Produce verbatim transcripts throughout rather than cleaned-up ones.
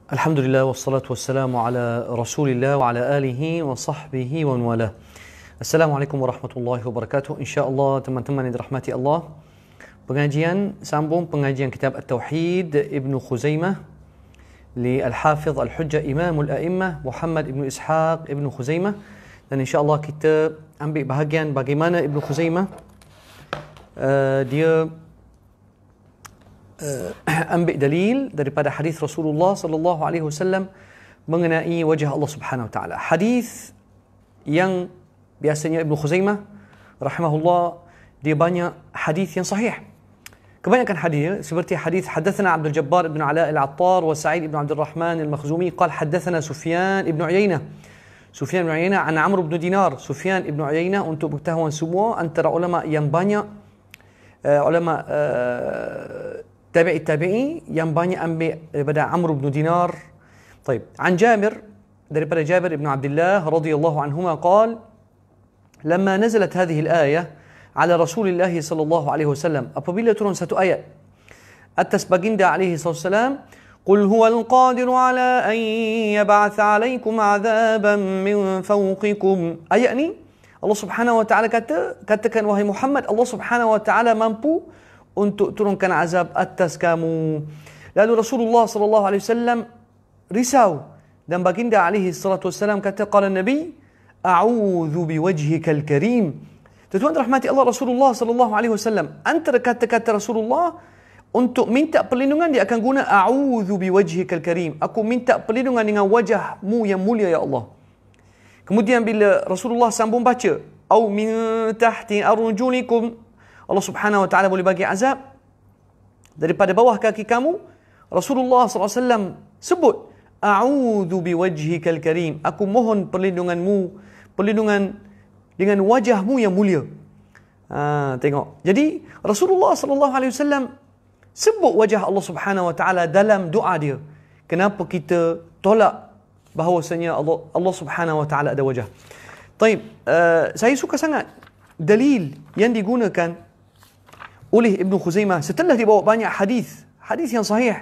Alhamdulillah wassalatu wassalamu ala Rasulillah wa ala alihi wa sahbihi wa wala. Assalamualaikum warahmatullahi wabarakatuh. InsyaAllah teman-teman yang dirahmati Allah, pengajian sambung pengajian kitab At-Tauhid Ibnu Khuzaimah li Al-Hafidh Al-Hujjah Imamul A'immah Muhammad Ibnu Ishaq Ibnu Khuzaimah, dan insyaAllah kita ambil bahagian bagaimana Ibnu Khuzaimah uh, dia Uh, ambil dalil daripada hadis Rasulullah sallallahu alaihi wasallam mengenai wajah Allah Subhanahu wa taala. Hadis yang biasanya Ibnu Khuzaimah rahimahullah dia banyak hadis yang sahih. Kebanyakan hadis seperti hadis hadatsana Abdul Jabbar ibn Ala al-Attar wa Sa'id ibn Abdul Rahman al-Makhzumi qala hadatsana Sufyan ibn Uyainah. Sufyan ibn Uyainah an Amr ibn Dinar. Sufyan ibn Uyainah, untuk pengetahuan semua, antara ulama yang banyak uh, ulama uh, tabi'i tabi'i yang banyak ambil daripada Amr bin Dinar. Baik, an Jabir, daripada Jabir bin Abdullah radhiyallahu anhuma qala lamma nazalat hadhihi al-ayah ala Rasulillah sallallahu alaihi wasallam, apabila turun satu ayat atas baginda alaihi wasallam, qul huwal qadiru ala an yab'atha alaikum 'adzaban min fawqikum. Ayat ni Allah Subhanahu wa taala kata, katakan wahai Muhammad, Allah Subhanahu wa taala mampu untuk turunkan azab atas kamu. Lalu Rasulullah sallallahu alaihi wasallam risau, dan baginda alaihi salatu wasallam kata, qala Nabi a'udzu biwajhikal karim. Tuan-tuan rahmati Allah, Rasulullah sallallahu alaihi wasallam antara kata-kata Rasulullah untuk minta perlindungan, dia akan guna a'udzu biwajhikal karim, aku minta perlindungan dengan wajahmu yang mulia ya Allah. Kemudian bila Rasulullah sambung baca au min tahti arjulikum, Allah Subhanahu wa taala boleh bagi azab daripada bawah kaki kamu, Rasulullah sallallahu alaihi wasallam sebut a'udzu biwajhikal karim, aku mohon perlindunganmu, perlindungan dengan wajahmu yang mulia. Ha, tengok. Jadi Rasulullah sallallahu alaihi wasallam sebut wajah Allah Subhanahu wa taala dalam doa dia. Kenapa kita tolak bahawasanya Allah, Allah Subhanahu wa taala ada wajah? Taib, uh, saya suka sangat dalil yang digunakan oleh Ibnu Khuzaimah setelah dibawa banyak hadis, hadis yang sahih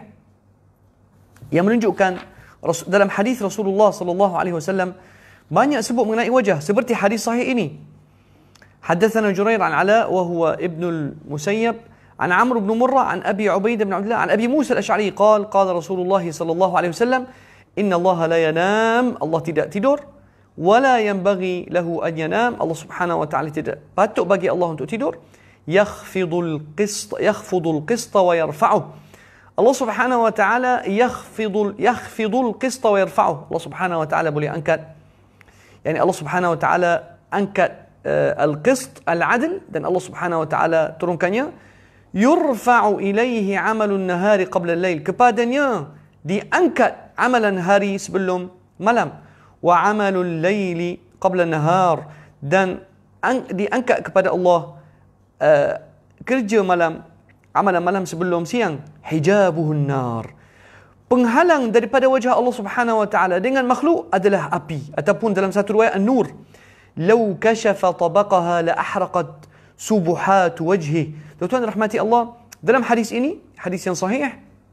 yang menunjukkan dalam hadis Rasulullah sallallahu alaihi wasallam banyak sebut mengenai wajah, seperti hadis sahih ini. Hadatsana Jurair an Ala wa huwa Ibnu al-Musayyab an Amr ibn Murrah an Abi Ubaidah bin Abdullah an Abi Musa al-Asy'ari qala qala Rasulullah sallallahu alaihi wasallam inna Allah la yanam, Allah tidak tidur, wala yanbaghi lahu an yanam, Allah Subhanahu wa taala tidak patut bagi Allah untuk tidur. Yakhfidul qist yakhfidul qist wa yarfa'uh, Allah Subhanahu wa taala yakhfidul yakhfidul qist wa yarfa'uh, Allah Subhanahu wa taala boleh angkat, yani Allah Subhanahu wa taala angkat uh, al-qist, al-adl, dan Allah Subhanahu wa taala turunkannya. Yurfa'u ilaihi 'amalun nahari qabla al-lail, kepadanya diangkat amalan hari sebelum malam. Wa 'amalul laili qabla an-nahar, dan diangkat kepada Allah Uh, kerja malam, amalan malam sebelum siang. Hijabuhun nar, penghalang daripada wajah Allah Subhanahu wa taala dengan makhluk adalah api, ataupun dalam satu riwayat an-nur. Law kashafa tabaqaha la ahraqat subuhat wajhi. Tuan-tuan rahmati Allah, dalam hadis ini, hadis yang sahih,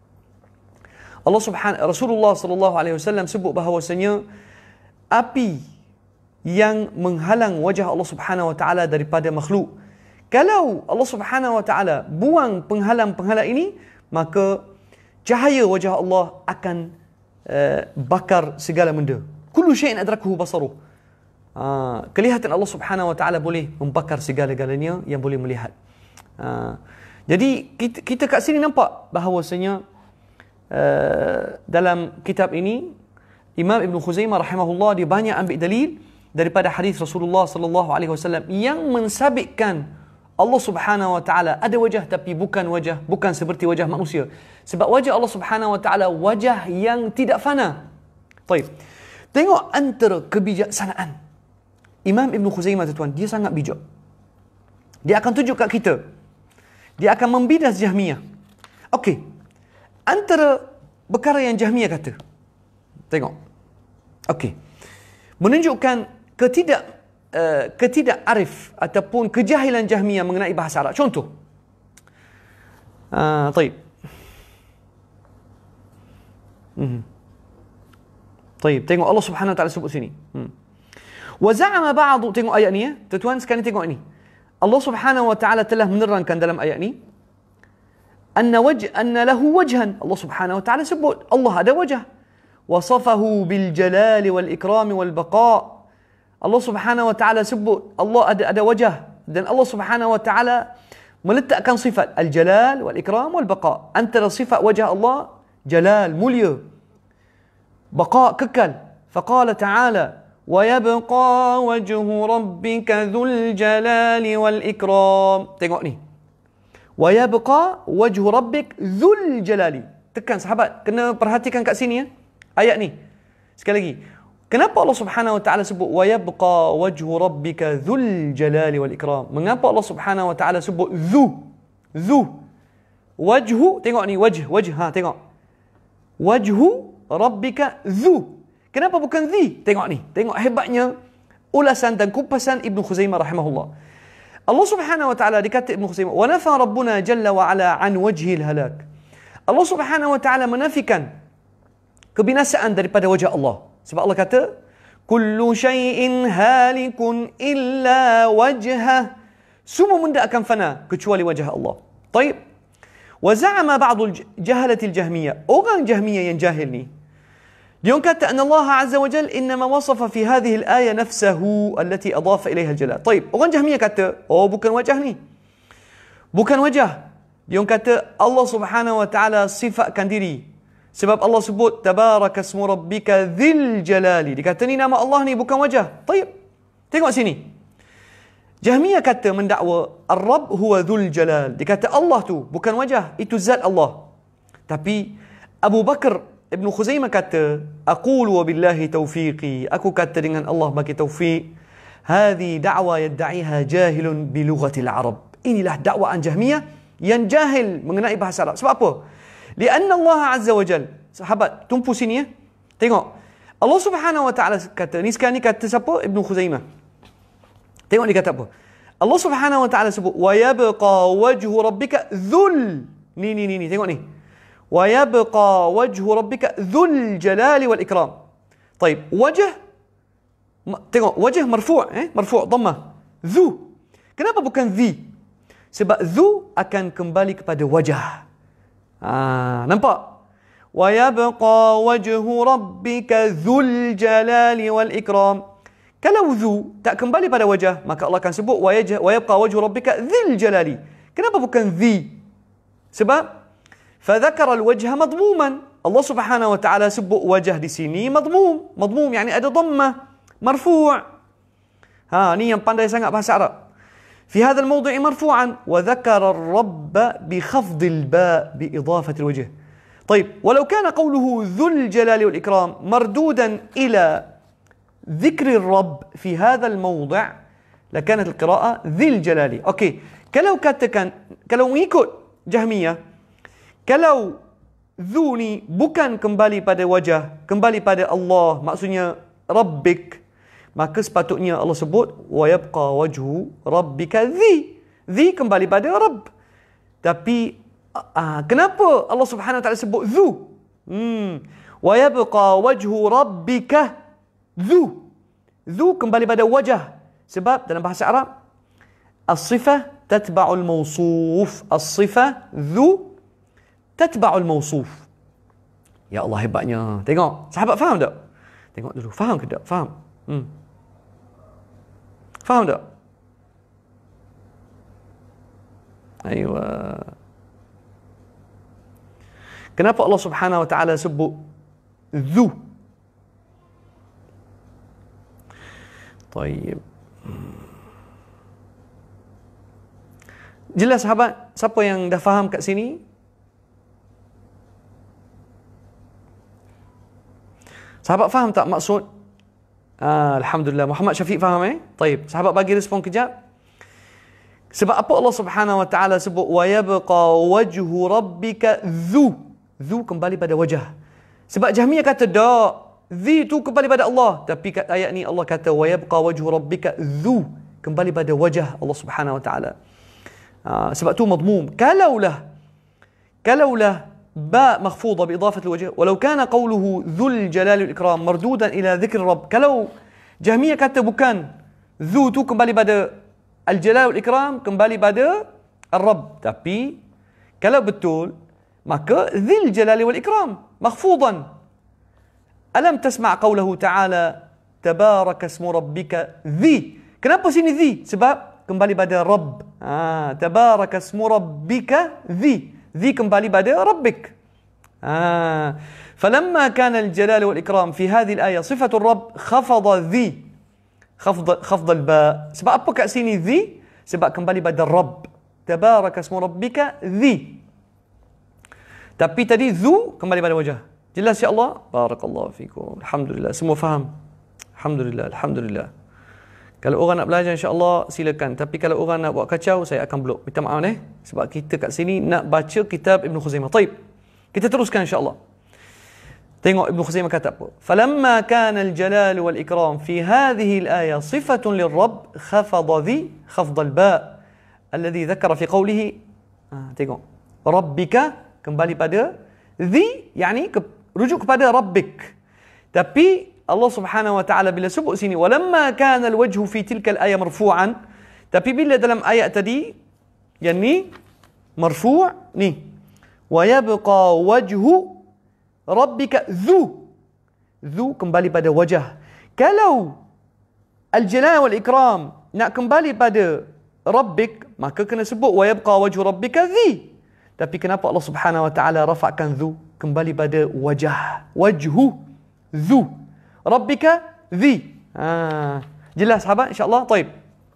Allah Subhanahu Rasulullah sallallahu alaihi wasallam sebut bahawasanya api yang menghalang wajah Allah Subhanahu wa taala daripada makhluk. Kalau Allah Subhanahu wa taala buang penghalang-penghalang ini, maka cahaya wajah Allah akan uh, bakar segala benda. Kullu syai'in adrakahu basaruh. Uh, kelihatan Allah Subhanahu wa taala boleh membakar segala-galanya yang boleh melihat. Uh, jadi kita, kita kat sini nampak bahawasanya uh, dalam kitab ini Imam Ibnu Khuzaimah rahimahullah dia banyak ambil dalil daripada hadis Rasulullah sallallahu alaihi wasallam yang mensabitkan Allah Subhanahu wa taala ada wajah, tapi bukan wajah, bukan seperti wajah manusia. Sebab wajah Allah Subhanahu wa taala wajah yang tidak fana. Baik. Tengok antara kebijaksanaan Imam Ibnu Khuzaimah, tuan, dia sangat bijak. Dia akan tunjuk kat kita. Dia akan membidas Jahmiyah. Okey. Antara perkara yang Jahmiyah kata. Tengok. Okey. Menunjukkan ketidak Uh, ketidakarif ataupun kejahilan Jahmiyah mengenai bahasa Arab. Contoh. Ah, uh, taib. Mhm. Taib, tengok Allah Subhanahu wa taala sebut sini. Hmm. Wa za'ama ba'd, tengok ayat ni ya. Tuan-tuan sekalian tengok ini. Allah Subhanahu wa taala telah menerangkan dalam ayat ni anna wajh anna lahu wajhan. Allah Subhanahu wa taala sebut Allah ada wajah. Wasafahu bil jalali wal ikram wal baqa. Allah Subhanahu wa taala sebut Allah ada ada wajah, dan Allah Subhanahu wa taala meletakkan sifat al jalal wal ikram wal baqa. Antara sifat wajah Allah jalal, mulia, بقاء ككل. فقال تعالى ويبقى وجه ربك ذو الجلال والإكرام. Tengok ni, ويبقى وجه ربك ذو الجلال. Tekan sahabat, kena perhatikan kat sini ya, ayat ni sekali lagi. Kenapa Allah Subhanahu wa taala sebut ويبقى وجه ربك ذو الجلال والإكرام? Mengapa Allah Subhanahu wa taala sebut ذو ذو wajhu? Tengok ni, wajh wajh ha, tengok wajhu Rabbika dhu. Kenapa bukan dhi? Tengok ni. Tengok hebatnya ulasan dan kupasan Ibn Khuzaimah rahimahullah. Allah Subhanahu wa taala dikata Ibn Khuzaimah, "Wa nafa Rabbuna jalla wa ala an wajhil halak." Allah Subhanahu wa taala menafikan kebinasaan daripada wajah Allah. Sebab Allah kata, "Kullu syai'in halikun illa wajhah." Semua benda akan fana kecuali wajah Allah. Baik. وزعم بعض الجهلة الجهمية. Orang Jahmiyah yang jahil ni, dia kata أن الله عز وجل إنما وصف في هذه الآية نفسه التي أضاف إليها الجلال. طيب, orang Jahmiyah kata, oh bukan wajah ni, bukan wajah. Dia kata Allah Subhanahu wa taala sifatkan diri. Sebab Allah sebut tabaraka ismu rabbika dzil jalali. Dia kata ni nama Allah ni, bukan wajah. Baik. Tengok sini. Jahmiyah kata mendakwa Ar-Rabb huwa Dzul Jalal. Dia kata Allah tu bukan wajah, itu zat Allah. Tapi Abu Bakar Ibn Khuzaimah kata, aqulu wa billahi taufiqi, aku kata dengan Allah bagi taufik. Hadhi da'wa yadda'iha jahilun bi lughatil Arab. Inilah dakwaan Jahmiyah yang jahil mengenai bahasa Arab. Sebab apa? Lianna Allah Azza wa Jal. Sahabat, tumpu sini ya. Tengok. Allah Subhanahu wa taala kata, ni sekarang ni kata siapa? Ibn Khuzaimah. Tengok dia kata apa? Allah Subhanahu wa taala sebut wa yabqa wajhu rabbika dzul. Ni ni ni ni tengok ni. Wa yabqa wajhu rabbika dzul jalali wal ikram. Baik, wajh, tengok wajh marfu' eh marfu' dhammah. Dzu. Kenapa bukan dhi? Sebab dzu akan kembali kepada wajah. Ah, nampak? Wa yabqa wajhu rabbika dzul jalali wal ikram. Kalau dhu tak kembali pada wajah, maka Allah akan sebut wa yabqa wajhu rabbika dzil jalali. Kenapa bukan dhi? Sebab fadzakara al-wajha madmuman. Allah Subhanahu wa taala sebut wajah di sini madmum. Madmum yani ada dhammah, marfu'. Ha, ni yang pandai sangat bahasa Arab. Fi hadha al-mawdi' marfu'an wa dzakara ar-rabb bi khafd al-ba' bi idafati al-wajh. طيب, ولو كان قوله ذو الجلال والإكرام مردودا إلى ذكر الرب في هذا الموضع لكانت القراءة ذي الجلال. Okey, kalau katakan, kalau mengikut Jahmiyah, kalau dhu ni bukan kembali pada wajah, kembali pada Allah, maksudnya Rabbik, maka sepatutnya Allah sebut wa yabqa wajhu rabbika dhi. Dhi kembali pada Rabb. Tapi uh, kenapa Allah Subhanahu wa taala sebut dhu? Hmm. Wa yabqa wajhu rabbika dhu. Dhu kembali pada wajah. Sebab dalam bahasa Arab, as-sifah tatba'ul mawsuf. As-sifah dhu tatba'ul mawsuf. Ya Allah, hebatnya. Tengok, sahabat faham tak? Tengok dulu, faham ke tak? Faham? Hmm. Faham tak? Aywa. Kenapa Allah Subhanahu wa taala sebut dhu? Tayyib. Jelas sahabat? Siapa yang dah faham kat sini? Sahabat faham tak maksud? Ah, Alhamdulillah. Muhammad Syafiq faham eh? Tayyib. Sahabat bagi respon kejap. Sebab apa Allah Subhanahu wa taala sebut wa yabqa wajhu rabbika dhu? Dhu kembali pada wajah. Sebab Jahmiyah kata dak, dhi tu kembali pada Allah. Tapi kat ayat ni Allah kata wa yabqa wajhu rabbika dhu, kembali pada wajah Allah Subhanahu wa taala. Uh, sebab tu madmum. Kalaulah kalaulah باء مخفوضة بإضافة الوجه. ولو كان قوله ذو الجلال والإكرام مردودا إلى ذكر الرب. Kalau Jahmiyah kata bukan ذو tu kembali pada Al-Jalal wal-Ikram, kembali pada Ar-Rabb. Tapi kalau betul, maka Dzil Jalali wal-Ikram makhfudan. Alam tasma' qawlahu ta'ala tabaraka ismu rabbika dhi. Kenapa sini dhi? Sebab kembali pada Rabb. Ha, tabaraka ismu rabbika dhi. Dhi kembali pada Rabbik. Ha. فلما كان الجلال والإكرام في هذه الآية صفة الرب خفض ذي خفض خفض الباء. Sebab apa kat sini ذي? Sebab kembali pada Rabb. Tabaraka ismu rabbika ذي. Tapi tadi ذو kembali pada wajah. Jelas ya Allah? Barakallahu fikum. Alhamdulillah. Semua faham? Alhamdulillah. Alhamdulillah. Kalau orang nak belajar insya-Allah silakan. Tapi kalau orang nak buat kacau, saya akan blok. Minta maaf eh. Sebab kita kat sini nak baca kitab Ibn Khuzaimah. Taib. Kita teruskan insya-Allah. Tengok Ibn Khuzaimah kata apa. فَلَمَّا كَانَ الْجَلَالُ وَالْإِكْرَامُ فِي هَذِهِ الْآيَةِ صِفَةٌ لِلرَّبِّ خَفَضَ ذِي خَفْضَ الْبَاءِ الَّذِي ذَكَرَ فِي قَوْلِهِ. Ha, tengok. رَبِّكَ kembali pada ذي, yani ke, rujuk kepada Rabbik. Tapi Allah Subhanahu wa taala bila sebut sini walamma kana alwajhu fi tilka alaya marfu'an, tapi bila dalam ayat tadi yang ni marfu' ni wa yabqa wajhu rabbika dhu, dhu kembali pada wajah. Kalau al-jalal wal ikram nak kembali pada Rabbik, maka kena sebut wa yabqa wajhu rabbika dhi. Tapi kenapa Allah Subhanahu wa taala rafa'kan dhu kembali pada wajah? Wajhu dhu, Rabbika dhi. Ha, jelas sahabat insya-Allah. Baik.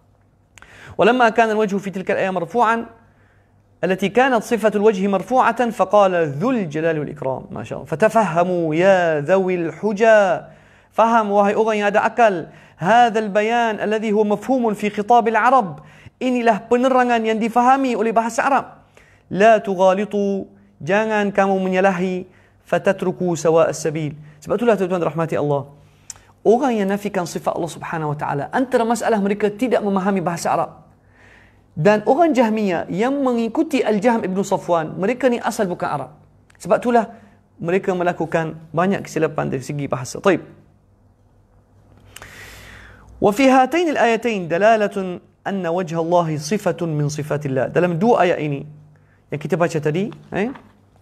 ولما كان الوجه في تلك الآية مرفوعا التي كانت صفة الوجه مرفوعة فقال ذو الجلال والإكرام. ما شاء الله. فتفهموا يا ذوي الحجى. فهم وهي أغني هذا أكل هذا البيان الذي هو مفهوم في خطاب العرب. Inilah penerangan yang difahami oleh bahasa Arab. La tughalitu, jangan kamu menyalahi, fatatruku sawa as-sabil. Sebab itulah tuan-tuan rahmati Allah, orang yang nafikan sifat Allah Subhanahu wa taala, antara masalah mereka tidak memahami bahasa Arab. Dan orang Jahmiyah yang mengikuti Al-Jahm Ibn Safwan, mereka ni asal bukan Arab. Sebab itulah mereka melakukan banyak kesilapan dari segi bahasa. Taib. Wa fi hatain al-ayatain dalalatun anna wajha Allah sifatun min sifatillah. Dalam dua ayat ini yang kita baca tadi, eh?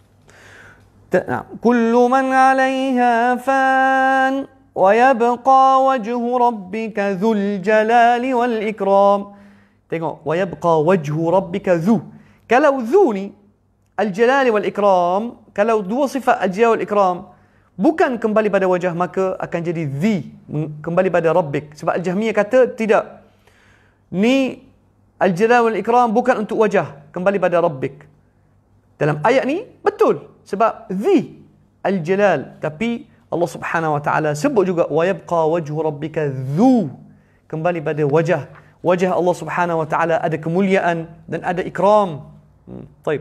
Kullu man 'alayha fan wa yabqa wajhu rabbika dzul jalali wal ikram. Tengok, wa yabqa wajhu rabbika dzu. Kalau dzu ni al-jalali wal ikram, kalau dua sifat al-jalali wal ikram bukan kembali pada wajah, maka akan jadi dzi, kembali pada Rabbik. Sebab Al-Jahmiyah kata tidak. Ni al-jalali wal ikram bukan untuk wajah, kembali pada Rabbik. Dalam ayat ni betul sebab dzi al-jalal, tapi Allah Subhanahu wa taala sebut juga wa yabqa wajhu rabbika dzu, kembali pada wajah. Wajah Allah Subhanahu wa taala ada kemuliaan dan ada ikram. Hmm, طيب.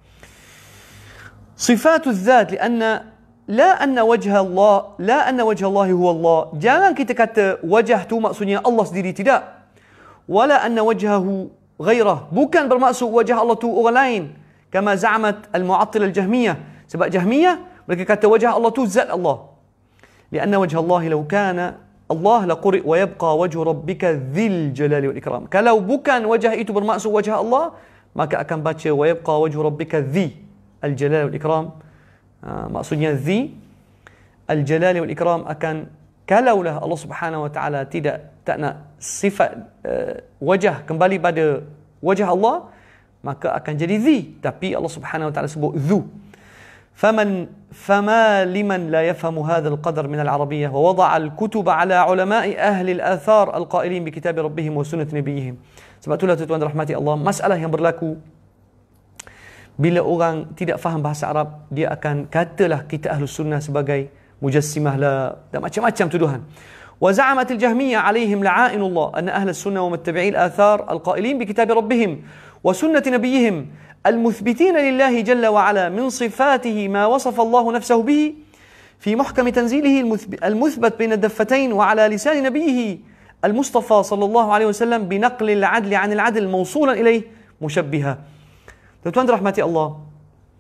صفات الذات لأن لا أن وجه الله لا أن وجه الله هو الله. Jangan kita kata wajah tu maksudnya Allah sendiri, tidak. ولا أن وجهه غيره, bukan bermaksud wajah Allah tu orang lain. Kama za'amat al-mu'attilah al-jahmiyah. Sebab Jahmiyah mereka kata wajah Allah tu zat Allah. لأن وجه الله لو كان Allah la quri wa yabqa wajhu rabbika dzil jalali wal ikram. Kalau bukan wajah itu bermaksud wajah Allah, maka akan baca wa yabqa wajhu rabbika dzi al jalali wal ikram. Ha, maksudnya dzi al jalali wal ikram akan, kalaulah Allah Subhanahu wa taala tidak tak nak sifat uh, wajah kembali pada wajah Allah, maka akan jadi dzi. Tapi Allah Subhanahu wa taala sebut dzu. فمن فما لمن لا يفهم هذا القدر من العربية ووضع الكتب على علماء أهل الآثار القائلين بكتاب ربهم وسنة نبيهم. Sebab itulah tuan-tuan rahmati Allah, masalah yang berlaku bila orang tidak faham bahasa Arab, dia akan katalah kita Ahlus Sunnah sebagai mujassimah lah, dan macam-macam tuduhan. وزعمت الجهمية عليهم لعائن الله أن أهل السنة ومتبعي الآثار القائلين بكتاب ربهم وسنة نبيهم المثبتين لله جل وعلا من صفاته ما وصف الله نفسه به في محكم تنزيله المثبت بين الدفتين وعلى لسان نبيه المصطفى صلى الله عليه وسلم بنقل العدل عن العدل موصولا إليه مشبها. Tuan-tuan rahmati Allah,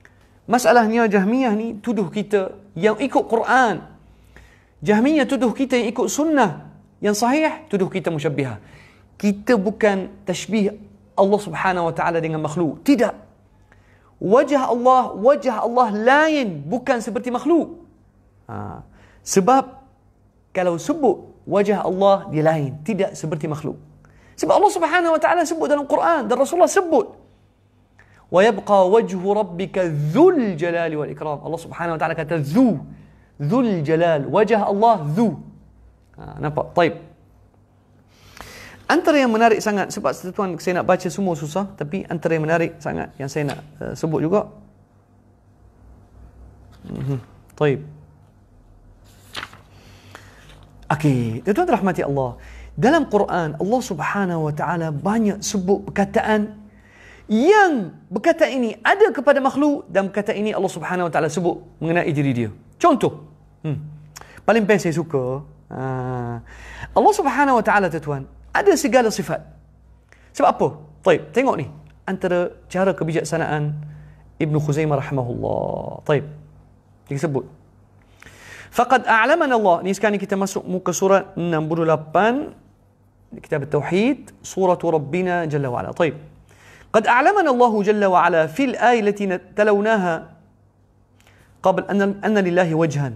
Masalahnya Jahmiyah ni tuduh kita yang ikut Quran. Jahmiyah tuduh kita yang ikut sunnah. Yang sahih tuduh kita musyabbihah. Kita bukan tashbih Allah Subhanahu wa taala dengan makhluk. Tidak. Wajah Allah, wajah Allah lain, bukan seperti makhluk. Ha. Sebab kalau sebut wajah Allah dia lain, tidak seperti makhluk. Sebab Allah Subhanahu wa taala sebut dalam Quran dan Rasulullah sebut, wa yabqa wajhu rabbika dzul jalali wal ikram. Allah Subhanahu wa taala kata dzu, dzul jalal, wajah Allah dzu. Ha, nampak? Taib. Antara yang menarik sangat, sebab tuan saya nak baca semua susah, tapi antara yang menarik sangat yang saya nak uh, sebut juga. Mhm. Taib. Okey, tuan-tuan rahmati Allah. Dalam Quran, Allah Subhanahu wa taala banyak sebut perkataan yang perkataan ini ada kepada makhluk dan perkataan ini Allah Subhanahu wa taala sebut mengenai diri dia. Contoh, hmm, paling best saya suka, uh, Allah Subhanahu wa taala tuan, ada segala sifat. Sebab apa? Taib, tengok ni antara cara kebijaksanaan Ibnu Khuzaimah rahimahullah. Taib. Dia sebut, faqad a'lamana Allah. Ni sekarang kita masuk muka surat enam puluh lapan kitab Tauhid, surah Rabbina Jalla wa Ala. Taib. قد أعلمنا الله جل وعلا في الآية التي تلوناها قبل أن أن لله وجها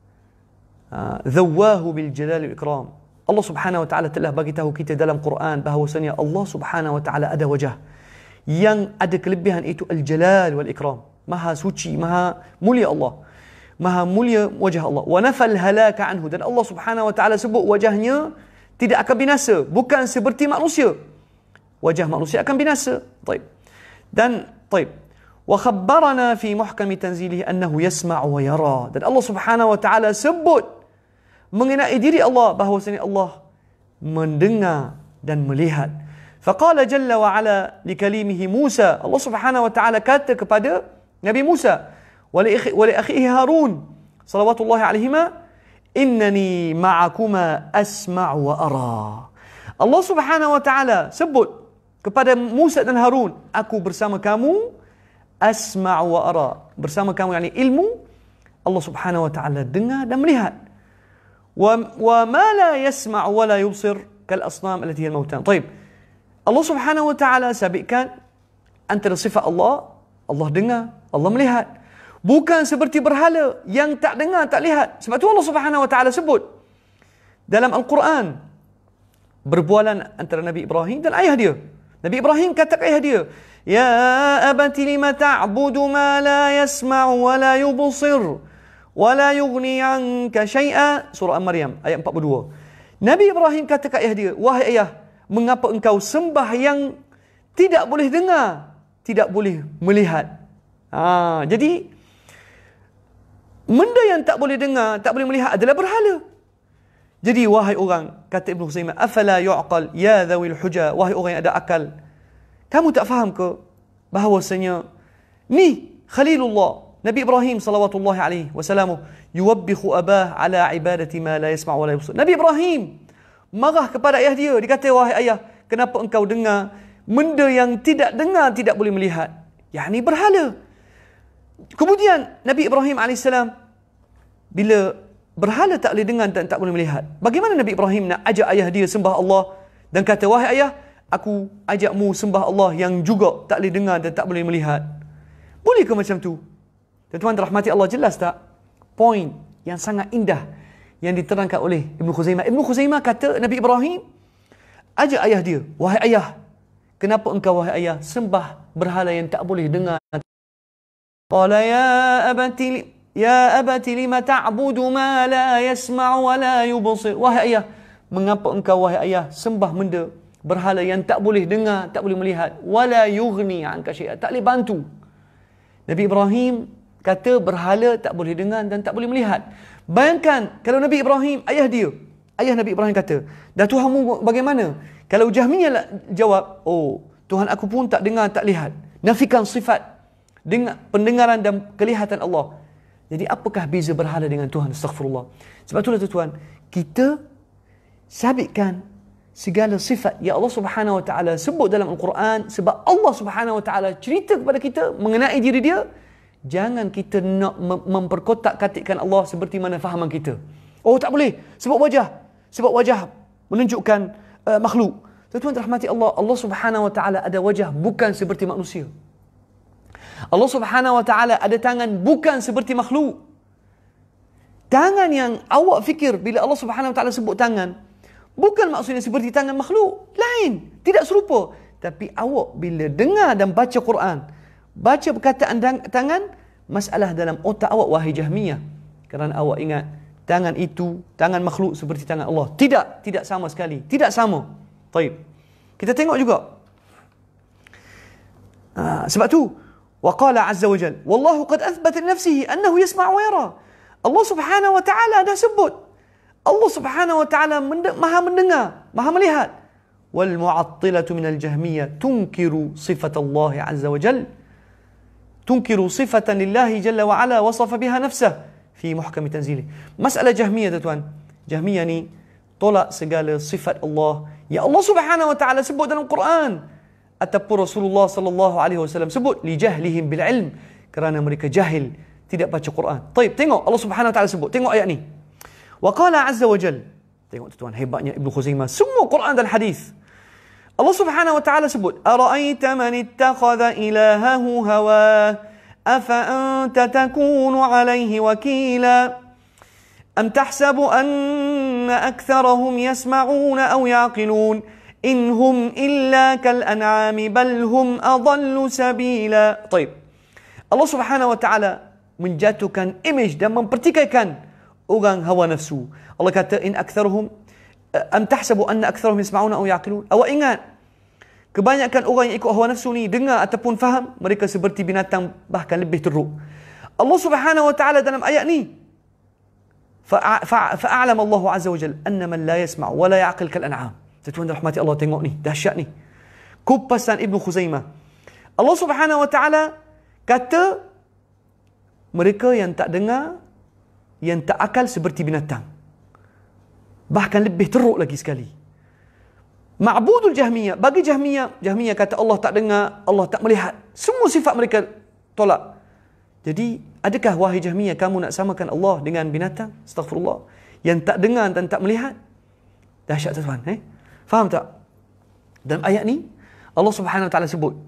ذواه بالجلال والإكرام. Allah Subhanahu wa taala telah bagi tahu kita dalam Quran bahawasanya Allah Subhanahu wa taala ada wajah yang ada kelebihan, itu al-jalal wal ikram. Maha suci, maha mulia Allah. Maha mulia wajah Allah. Wa nafal halaka anhu, dan Allah Subhanahu wa taala sebut wajahnya tidak akan binasa, bukan seperti manusia. Wajah manusia akan binasa. Taib. Dan taib. Wa khabbarana fi muhkami tanzilihi annahu yasma'u wa yara. Dan Allah Subhanahu wa taala sebut mengenai diri Allah bahawasanya Allah mendengar dan melihat. Faqala jalla wa ala li kalimihi Musa. Allah Subhanahu wa taala kata kepada Nabi Musa wa li akhihi Harun salawatullahi alaihima, innani ma'akuma asma'u wa ara. Allah Subhanahu wa taala sebut kepada Musa dan Harun, aku bersama kamu, asma'u wa ara, bersama kamu, yakni ilmu. Allah Subhanahu wa taala dengar dan melihat. Wa wa ma la yasma' wa la yubsir kal asnam allati hiya al-mautan. Baik. Allah Subhanahu wa taala sabitkan antara sifat Allah, Allah dengar, Allah melihat. Bukan seperti berhala yang tak dengar, tak lihat. Sebab tu Allah Subhanahu wa taala sebut dalam Al-Quran berbualan antara Nabi Ibrahim dan ayah dia. Nabi Ibrahim kata ke ayah dia, ya abati lima ta'budu ma la yasma'u wa la yubsir wa la yughni 'anka syai'a. Surah Maryam ayat empat puluh dua. Nabi Ibrahim kata ke ayah dia, wahai ayah, mengapa engkau sembah yang tidak boleh dengar, tidak boleh melihat? Ha, jadi benda yang tak boleh dengar, tak boleh melihat adalah berhala. Jadi wahai orang, kata Ibnu Khuzaimah, afala yu'qal ya dhawil huja, wahai orang yang ada akal, kamu tak faham ke bahawasanya ni Khalilullah Nabi Ibrahim salawatullahi alaihi wasallam yuwabbihu abah ala ibadati ma la yasma' wa la yubsir. Nabi Ibrahim marah kepada ayah dia, dia kata, wahai ayah, kenapa engkau dengar benda yang tidak dengar, tidak boleh melihat, yakni berhala. Kemudian Nabi Ibrahim alaihissalam bila berhala tak boleh dengar dan tak boleh melihat, bagaimana Nabi Ibrahim nak ajak ayah dia sembah Allah dan kata, wahai ayah, aku ajakmu sembah Allah yang juga tak boleh dengar dan tak boleh melihat? Boleh ke macam tu? Tuan-tuan rahmati Allah, jelas tak poin yang sangat indah yang diterangkan oleh Ibnu Khuzaimah? Ibnu Khuzaimah kata Nabi Ibrahim ajak ayah dia, wahai ayah, kenapa engkau wahai ayah sembah berhala yang tak boleh dengar? Qala ya abati Ya abati lima ta'budu ma la yasma' wa la yubsir. Wahai ayah, mengapa engkau wahai ayah sembah benda berhala yang tak boleh dengar, tak boleh melihat, wala yughni 'anka syai'a, tak boleh bantu. Nabi Ibrahim kata berhala tak boleh dengar dan tak boleh melihat. Bayangkan kalau Nabi Ibrahim, ayah dia, ayah Nabi Ibrahim kata, dah Tuhanmu bagaimana? Kalau Jahmiyah jawab, oh, Tuhan aku pun tak dengar, tak lihat. Nafikan sifat dengar, pendengaran dan kelihatan Allah. Jadi apakah beza berhala dengan Tuhan? Astaghfirullah. Sebab itulah tuan-tuan, kita sabitkan segala sifat yang Allah Subhanahu wa taala sebut dalam Al-Quran, sebab Allah Subhanahu wa taala cerita kepada kita mengenai diri dia Jangan kita nak memperkotak-katikkan Allah seperti mana fahaman kita. Oh, tak boleh. Sebab wajah. Sebab wajah menunjukkan uh, makhluk. Tuan-tuan rahmati Allah, Allah Subhanahu wa taala ada wajah bukan seperti manusia. Allah Subhanahu wa taala ada tangan bukan seperti makhluk. Tangan yang awak fikir bila Allah Subhanahu wa taala sebut tangan, bukan maksudnya seperti tangan makhluk. Lain, tidak serupa. Tapi awak bila dengar dan baca Quran, baca perkataan tangan, masalah dalam otak awak, wahai Jahmiyah. Kerana awak ingat tangan itu, tangan makhluk seperti tangan Allah. Tidak, tidak sama sekali. Tidak sama. Taib. Kita tengok juga. Uh, sebab tu, وقال عز وجل والله قد أثبت لنفسه أنه يسمع ويرى. Allah Subhanahu wa taala dah sebut. Allah Subhanahu wa taala maha mendengar, maha melihat. Wal mu'attilatu minal jahmiyah tunkiru sifat Allah azza wa jalla. Tunkiru sifatan lillahi jalla wa ala wasafa biha nafsah fi muhkam tanzilih. Masalah Jahmiyah tuan. Jahmiyah ni tolak segala sifat Allah yang Allah Subhanahu wa taala sebut dalam Quran ataupun Rasulullah sallallahu alaihi wasallam sebut li jahlihim bil ilm, kerana mereka jahil, tidak baca Quran. Baik, tengok Allah Subhanahu wa taala sebut. Tengok ayat ni. Wa qala azza wa jalla. Tengok tuan, hebatnya Ibnu Khuzaimah. Semua Quran dan hadis. Allah Subhanahu wa taala sebut, "Ara'aita man ittakhadha ilahahu hawa, afa anta takunu 'alayhi wakila? Am tahsabu anna aktharahum yasma'una aw ya'qilun? In hum illa kal an'ami bal hum adallu sabila." Baik. Allah Subhanahu wa taala menjatuhkan image dan mempertikaikan orang hawa nafsu. Allah kata, in aktharuhum am tahsabu anna aktharuhum yasma'una aw ya'qilun. Awak ingat kebanyakan orang yang ikut hawa nafsu ni dengar ataupun faham, mereka seperti binatang, bahkan lebih teruk. Allah Subhanahu wa taala dalam ayat ni fa'alam Allah azza wa jalla anna man la yasma' wa la ya'qil kal an'am. Tuan-tuan rahmati Allah, tengok ni, dahsyat ni. Kupasan Ibnu Khuzaimah. Allah Subhanahu wa taala kata mereka yang tak dengar, yang tak akal seperti binatang. Bahkan lebih teruk lagi sekali. Ma'budul Jahmiyah, bagi Jahmiyah, Jahmiyah kata Allah tak dengar, Allah tak melihat. Semua sifat mereka tolak. Jadi, adakah wahai Jahmiyah kamu nak samakan Allah dengan binatang? Astaghfirullah. Yang tak dengar dan tak melihat? Dahsyat tuan, eh? Faham tak? Dalam ayat ni, Allah Subhanahu wa taala sebut.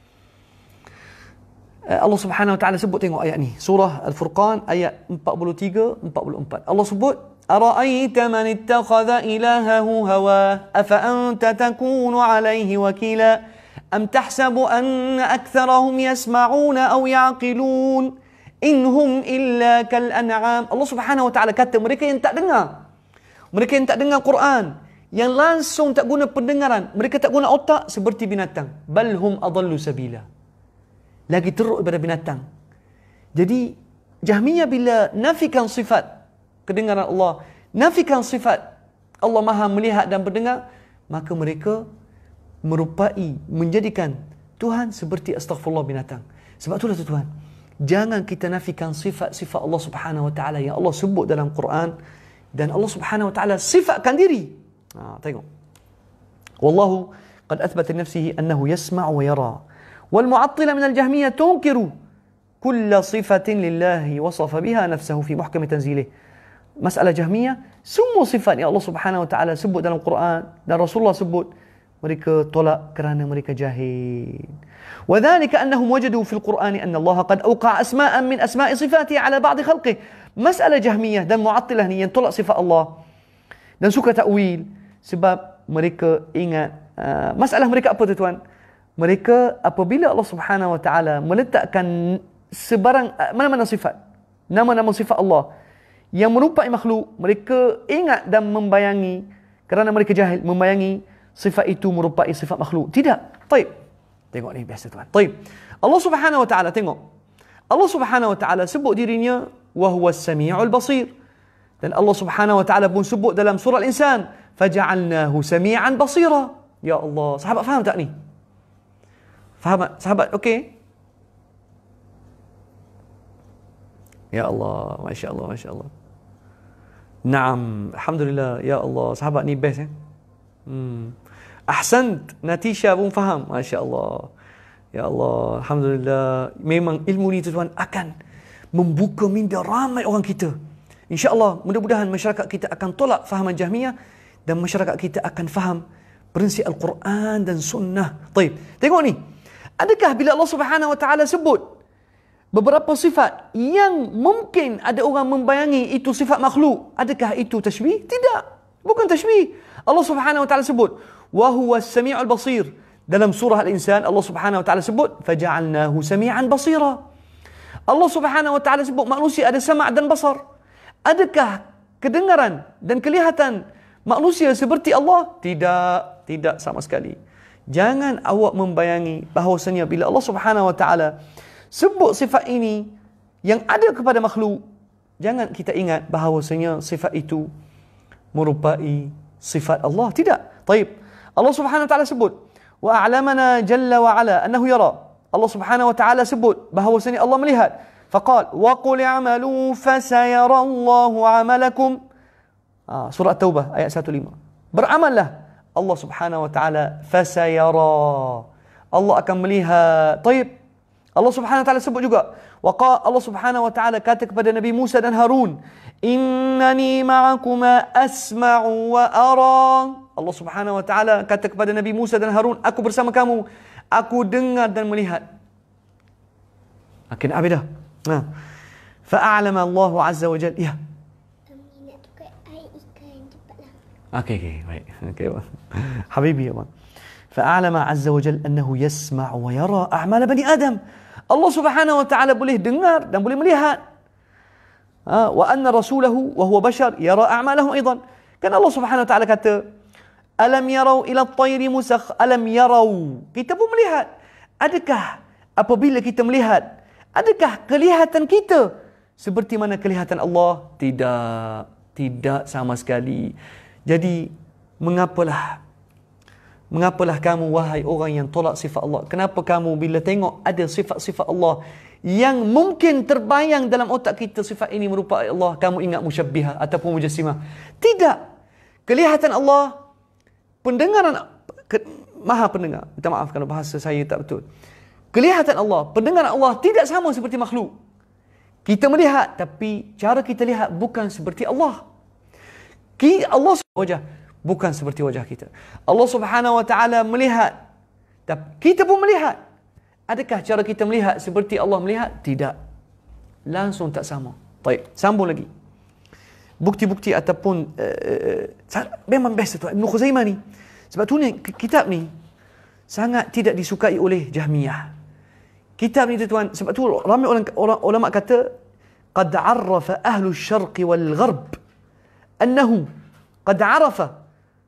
Allah Subhanahu wa taala sebut, tengok ayat ni. Surah Al-Furqan ayat empat puluh tiga empat puluh empat. Allah sebut, "Ara'aita man ittakhadha ilahahu hawa, afa anta takunu 'alayhi wakila? Am tahsabu anna aktharahum yasma'una aw ya'qilun? In hum illa kal an'am." Allah Subhanahu wa taala kata mereka yang tak dengar, mereka yang tak dengar Quran, yang langsung tak guna pendengaran, mereka tak guna otak, seperti binatang. Bal hum adallu sabila. Lagi teruk daripada binatang. Jadi Jahmiyah bila nafikan sifat kedengaran Allah, nafikan sifat Allah maha melihat dan mendengar, maka mereka merupai, menjadikan Tuhan seperti astaghfirullah binatang. Sebab itulah tuan, jangan kita nafikan sifat-sifat Allah Subhanahu wa taala yang Allah sebut dalam Quran, dan Allah Subhanahu wa taala sifatkan diri. Ha, tengok. Wallahu qad athbata nafsihi annahu yasma' wa yara. Wal mu'attila min al-jahmiyah tunkiru kull sifatin lillahi wasafa biha nafsahu fi muhkam tanzilih. Masalah Jahmiyah, semua sifat yang Allah Subhanahu wa taala sebut dalam Quran dan Rasulullah sebut, mereka tolak kerana mereka jahil. Wa dhalika annahum wajadu fil Qur'an anna Allah qad awqa'a asma'an min asma'i sifatihi 'ala ba'd khalqihi. Masalah Jahmiyah dan Mu'attilah ni yang tolak sifat Allah dan suka takwil, sebab mereka ingat uh, masalah mereka apa tuan? Mereka apabila Allah Subhanahu wa taala meletakkan sebarang mana-mana sifat, nama-nama sifat Allah yang merupai makhluk, mereka ingat dan membayangi, kerana mereka jahil, membayangi sifat itu merupai sifat makhluk. Tidak. Taib. Tengok ni biasa tuan. Taib. Allah Subhanahu wa taala, tengok. Allah Subhanahu wa taala sebut dirinya wa huwas samiul basir. Dan Allah Subhanahu wa taala pun sebut dalam surah Al-Insan, faja'alnahu sami'an basira. Ya Allah, sahabat faham tak ni? Faham sahabat? Okey. Ya Allah, Masya Allah, Masya Allah. Naam, Alhamdulillah, Ya Allah, sahabat ni best eh. Hmm. Ahsant, Natisha pun faham, Masya Allah. Ya Allah, Alhamdulillah. Memang ilmu ni tuan akan membuka minda ramai orang kita. InsyaAllah, mudah-mudahan masyarakat kita akan tolak fahaman Jahmiyah dan masyarakat kita akan faham prinsip Al-Quran dan Sunnah. Taib. Tengok ni. Adakah bila Allah Subhanahu Wa Taala sebut beberapa sifat yang mungkin ada orang membayangi itu sifat makhluk, adakah itu tashbih? Tidak. Bukan tashbih. Allah Subhanahu Wa Taala sebut, wa huwa as-sami'ul basir. Dalam surah Al-Insan, Allah Subhanahu Wa Taala sebut, faja'alnahu sami'an basira. Allah Subhanahu Wa Taala sebut manusia ada sama' dan basar. Adakah kedengaran dan kelihatan manusia seperti Allah? Tidak. Tidak sama sekali. Jangan awak membayangi bahawasanya bila Allah Subhanahu Wa Taala sebut sifat ini yang ada kepada makhluk, jangan kita ingat bahawasanya sifat itu merupai sifat Allah. Tidak. Taib. Allah Subhanahu Wa Taala sebut, wa a'lamana jalla wa ala annahu yara. Allah Subhanahu Wa Taala sebut bahawasanya Allah melihat. Faqal wa qul i'malu fasayarallahu 'amalakum. Ah, surah Taubah ayat seratus lima. Beramallah. Allah Subhanahu Wa Taala fasayara. Allah akan melihat. Taib. Allah Subhanahu Wa Taala sebut juga. Waqa Allah Subhanahu Wa Taala kata kepada Nabi Musa dan Harun, innani ma'akuma asma'u wa ara. Allah Subhanahu Wa Taala kata kepada Nabi Musa dan Harun, aku bersama kamu, aku dengar dan melihat. Makin abidah. Nah. Fa'alama Allah Azza wa Jalla. Ya. Okey, okey, baik. Okey, Habibi, abang. Fa'alama Azza wa Jalla annahu yasma' wa yara a'mal bani Adam. Allah Subhanahu Wa Taala boleh dengar dan boleh melihat. Ha, wa anna rasulahu wa huwa bashar yara a'malahum aidan. Kan Allah Subhanahu Wa Taala kata, alam yarau ila at-tayri musakh, alam yarau. Kita pun melihat. Adakah apabila kita melihat, adakah kelihatan kita seperti mana kelihatan Allah? Tidak. Tidak sama sekali. Jadi, mengapalah mengapalah kamu wahai orang yang tolak sifat Allah? Kenapa kamu bila tengok ada sifat-sifat Allah yang mungkin terbayang dalam otak kita sifat ini merupakan Allah, kamu ingat musyabbihah ataupun mujassimah? Tidak. Kelihatan Allah, pendengaran ke, maha pendengar. Minta maaf kalau bahasa saya tak betul. Kelihatan Allah, pendengaran Allah tidak sama seperti makhluk. Kita melihat, tapi cara kita lihat bukan seperti Allah. Allah wajah bukan seperti wajah kita. Allah Subhanahu Wa Taala melihat, tapi kita pun melihat. Adakah cara kita melihat seperti Allah melihat? Tidak. Langsung tak sama. Baik, sambung lagi. Bukti-bukti ataupun uh, uh, memang best tu Ibn Khuzaimah ni. Sebab tu ni kitab ni sangat tidak disukai oleh Jahmiyah. Kitab ni tuan, sebab tu ramai orang, orang ulama kata qad 'arrafa ahlu asy-syarq wal gharb annahu qad 'arafa,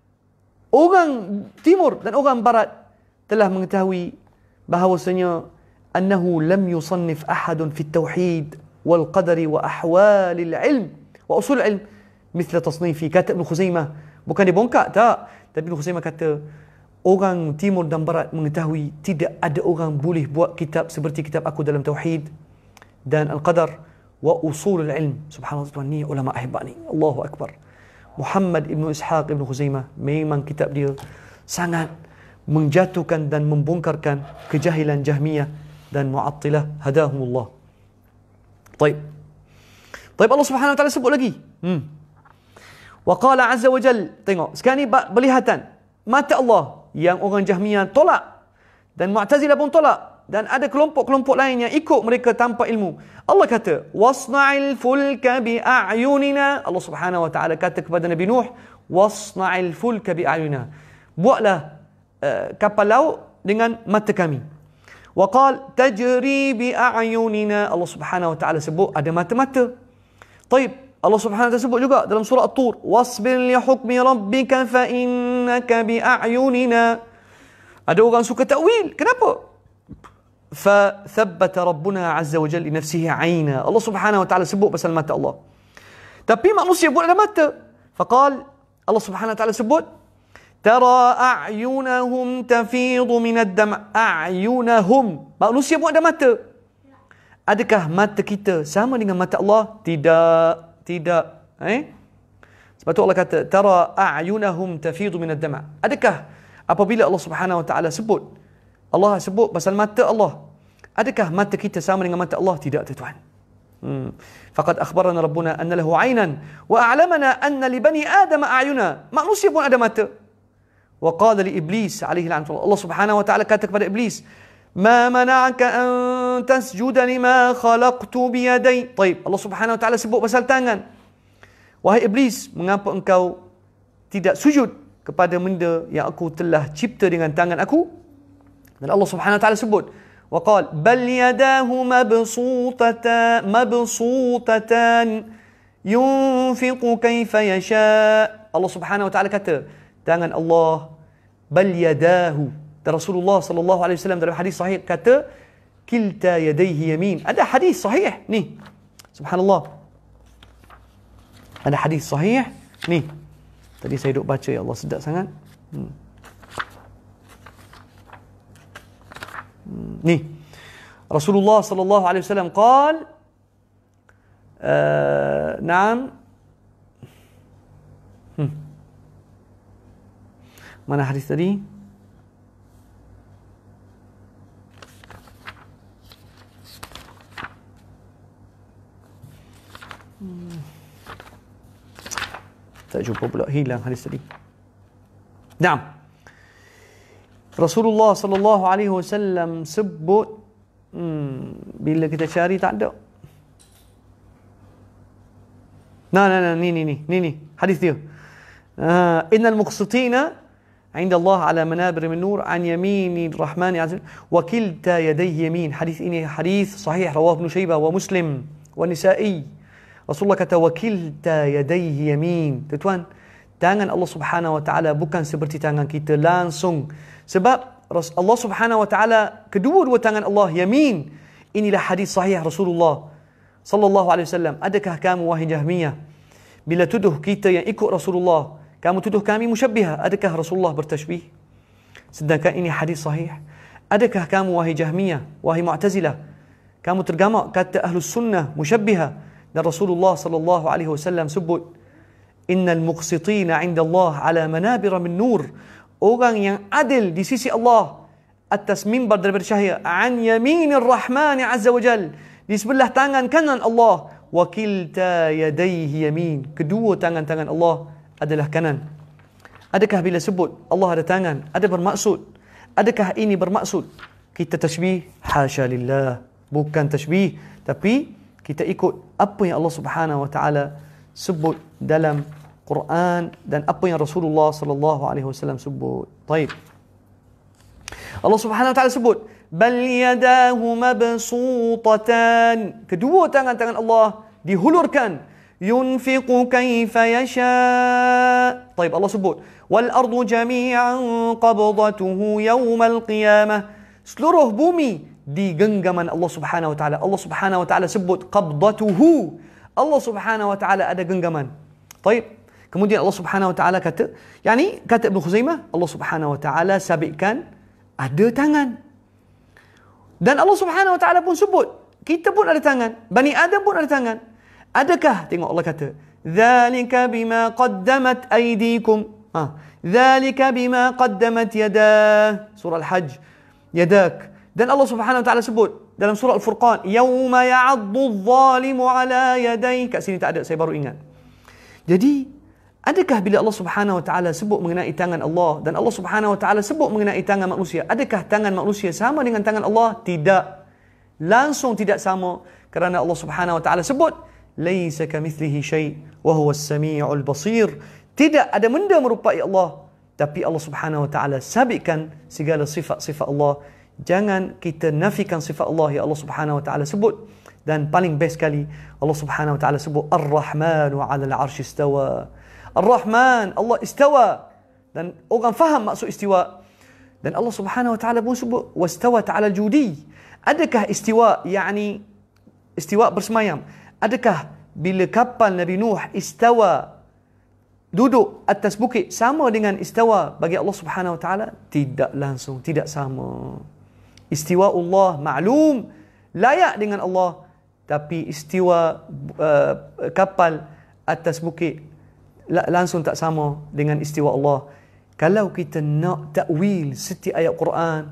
orang timur dan orang barat telah mengetahui bahawasanya annahu lam yusannif ahadun fi at-tauhid wal qadari wa ahwal al-ilm wa usul al-ilm mithla tasnifi. Kata Ibn Khuzaimah, bukan dibongkar tak, tapi Ibn Khuzaimah kata orang timur dan barat mengetahui tidak ada orang boleh buat kitab seperti kitab aku dalam tauhid dan al-qadar wa usul al-ilm. Subhanallah, tuan ni ulama hebat ni. Allahu akbar. Muhammad Ibn Ishaq Ibn Khuzaimah, memang kitab dia sangat menjatuhkan dan membongkarkan kejahilan Jahmiyah dan Mu'attilah, hadahumullah. Baik. Baik, Allah Subhanahu Wa Taala sebut lagi. Hmm. Wa qala azza wa jal. Tengok, sekarang ni berlihatan mata Allah yang orang Jahmiyah tolak dan Mu'tazilah pun tolak, dan ada kelompok-kelompok lain yang ikut mereka tanpa ilmu. Allah kata, wasna'il fulka bi a'yunina. Allah Subhanahu Wa Taala kata kepada Nabi Nuh, wasna'il fulka bi a'yunina. Buatlah uh, kapal laut dengan mata kami. Wa qal tajri bi a'yunina. Allah Subhanahu Wa Taala sebut ada mata-mata. Taib, Allah Subhanahu Wa Taala sebut juga dalam surah At-Tur, wasbir li hukmi rabbika fa innaka bi a'yunina. Ada orang suka takwil. Kenapa? Fa thabbata rabbuna azza wa jalla li nafsihi 'aina. Allah Subhanahu Wa Taala sebut pasal mata Allah. Tapi manusia pun ada mata. Faqal, Allah Subhanahu Wa Taala sebut, tara a'yunahum tafidu minad dam'. A'yunahum, manusia pun ada mata. Adakah mata kita sama dengan mata Allah? Tidak, tidak. Eh? Sebab tu Allah kata, tara a'yunahum tafidu minad dam'. Adakah apabila Allah Subhanahu Wa Taala sebut Allah sebut pasal mata Allah. Adakah mata kita sama dengan mata Allah? Tidak, tuan. Hmm. Faqad akhbarana rabbuna anna lahu 'ainan wa a'lamana anna li bani adam a'yuna. Manusia pun ada mata. Wa qala li iblis alaihi la'natullah. Allah Subhanahu wa taala kata kepada iblis, "Ma mana'aka an tasjuda lima khalaqtu bi yaday." Baik, Allah Subhanahu wa taala sebut pasal tangan. Wahai iblis, mengapa engkau tidak sujud kepada benda yang aku telah cipta dengan tangan aku? Dan Allah Subhanahu wa taala sebut, wa qala bal yadahu mabsutatan mabsutatan yunfiqu kaifa yasha. Allah Subhanahu wa taala kata, tangan Allah, bal yadahu. Dan Rasulullah sallallahu alaihi wasallam dalam hadis sahih kata, kilta yadayhi yamin. Ada hadis sahih ni. Subhanallah. Ada hadis sahih ni. Tadi saya duk baca, ya Allah, sedap sangat. Hmm. Ni. Rasulullah sallallahu alaihi wasallam qal uh, na'am. Hmm. Mana hadis tadi? Hmm. Tak jumpa pula, hilang hadis tadi. Naam. Rasulullah sallallahu alaihi wasallam sebut, hmm, bila kita cari tak ada. Nah, nah, nah, ni ni ni, ni ni hadis dia. Uh, innal muqsitina 'inda Allah 'ala manabir min nur 'an yamini ar-rahman 'azza wa kilta yadayhi yamin. Hadis ini hadis sahih rawah Ibn Shaybah wa Muslim wa Nisa'i. Rasulullah kata wa kilta yadayhi yamin. Tuan, tangan Allah Subhanahu wa taala bukan seperti tangan kita langsung. Sebab Allah Subhanahu wa taala kedua-dua tangan Allah yamin. Inilah hadis sahih Rasulullah sallallahu alaihi wasallam. Adakah kamu wahai Jahmiyah bila tuduh kita yang ikut Rasulullah, kamu tuduh kami musyabbihah? Adakah Rasulullah bertashbih? Sedangkan ini hadis sahih. Adakah kamu wahai Jahmiyah, wahai Mu'tazilah, kamu tergamak kata Ahlus Sunnah musyabbihah? Dan Rasulullah sallallahu alaihi wasallam sebut, innal muqsitina 'inda Allah 'ala manabira min nur. Orang yang adil di sisi Allah atas mimbar daripada cahaya, an yaminir rahmani 'azza wa jal, di sebelah tangan kanan Allah, wa kilta yadayhi yamin. Kedua tangan-tangan Allah adalah kanan. Adakah bila sebut Allah ada tangan, ada bermaksud? Adakah ini bermaksud kita tashbih? Hasya lillah. Bukan tashbih, tapi kita ikut apa yang Allah Subhanahu wa taala sebut dalam Quran dan apa yang Rasulullah sallallahu alaihi wasallam sebut. Baik. Allah Subhanahu wa taala sebut, bal yadahu mabsutatan. Kedua tangan-tangan Allah dihulurkan. Yunfiqu kaifa yasha. Baik, Allah sebut, wal ardu jami'an qabdatuhu yawmal qiyamah. Seluruh bumi di genggaman Allah Subhanahu wa taala. Allah Subhanahu wa taala sebut qabdatuhu. Allah Subhanahu wa taala ada genggaman. Baik. Kemudian Allah Subhanahu wa taala kata, yakni kata Ibn Khuzaimah, Allah Subhanahu wa taala sabitkan ada tangan. Dan Allah Subhanahu wa taala pun sebut, kita pun ada tangan, Bani Adam pun ada tangan. Adakah, tengok Allah kata, dzalika bima qaddamat aydikum. Ha, dzalika bima qaddamat yadah. Surah Al-Hajj, yadak. Dan Allah Subhanahu wa taala sebut dalam surah Al-Furqan, yauma ya'addu adh-dhalimu 'ala yadayhi. Kat sini tak ada, saya baru ingat. Jadi, adakah bila Allah Subhanahu wa taala sebut mengenai tangan Allah dan Allah Subhanahu wa taala sebut mengenai tangan manusia, adakah tangan manusia sama dengan tangan Allah? Tidak. Langsung tidak sama, kerana Allah Subhanahu wa taala sebut laisa kamitslihi syai' wa huwas samiul basir. Tidak ada benda merupai Allah, tapi Allah Subhanahu wa taala sabitkan segala sifat-sifat Allah. Jangan kita nafikan sifat Allah yang Allah Subhanahu wa taala sebut. Dan paling best sekali, Allah Subhanahu wa taala sebut Ar-Rahmanu 'alal 'arsy istawa. Ar-Rahman, Allah istawa. Dan orang faham maksud istiwa. Dan Allah Subhanahu wa taala pun sebut wastawa 'alal judi. Adakah istiwa yakni istiwa bersemayam? Adakah bila kapal Nabi Nuh istawa duduk atas bukit sama dengan istawa bagi Allah Subhanahu wa taala? Tidak langsung, tidak sama. Istiwa Allah maklum, layak dengan Allah, tapi istiwa uh, kapal atas bukit langsung tak sama dengan istiwa Allah. Kalau kita nak takwil setiap ayat Quran,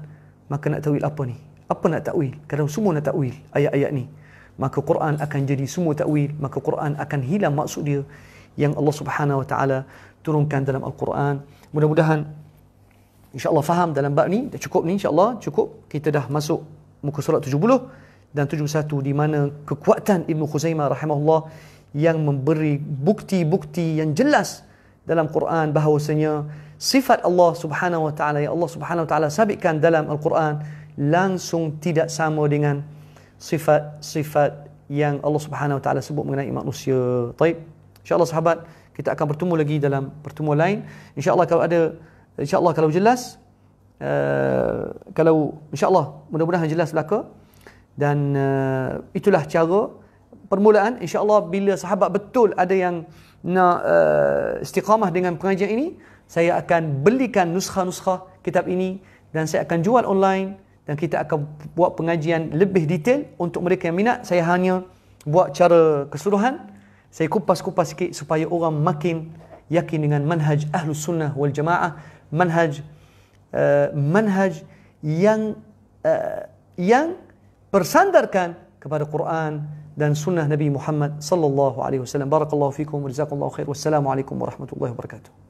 maka nak takwil apa ni? Apa nak takwil? Kalau semua nak takwil ayat-ayat ni, maka Quran akan jadi semua takwil, maka Quran akan hilang maksud dia yang Allah Subhanahu Wa Taala turunkan dalam Al-Quran. Mudah-mudahan insya-Allah faham dalam bab ni. Dah cukup ni, insya-Allah cukup. Kita dah masuk muka surat tujuh puluh dan tujuh puluh satu, di mana kekuatan Ibnu Khuzaimah rahimahullah yang memberi bukti-bukti yang jelas dalam Quran bahawasanya sifat Allah Subhanahu Wa Taala yang Allah Subhanahu Wa Taala sabitkan dalam Al-Quran langsung tidak sama dengan sifat-sifat yang Allah Subhanahu Wa Taala sebut mengenai manusia. Taib. Insya-Allah sahabat, kita akan bertemu lagi dalam pertemuan lain. Insya-Allah kalau ada, insya-Allah kalau jelas, uh, kalau insya-Allah mudah-mudahan jelas belaka. Dan uh, itulah cara permulaan. InsyaAllah bila sahabat betul ada yang nak uh, istiqamah dengan pengajian ini, saya akan belikan nuskha-nuskha kitab ini dan saya akan jual online, dan kita akan buat pengajian lebih detail untuk mereka yang minat. Saya hanya buat cara keseluruhan, saya kupas-kupas sikit supaya orang makin yakin dengan manhaj Ahlus Sunnah wal Jamaah, manhaj uh, manhaj yang uh, yang bersandarkan kepada Quran dan sunnah Nabi Muhammad sallallahu alaihi wasallam. Barakallahu fikum wa jazakumullahu khair. Wassalamualaikum warahmatullahi wabarakatuh.